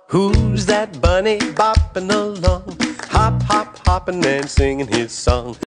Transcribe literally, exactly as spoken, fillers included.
Who's that bunny bopping along? Hop, hop, hopping and singing his song.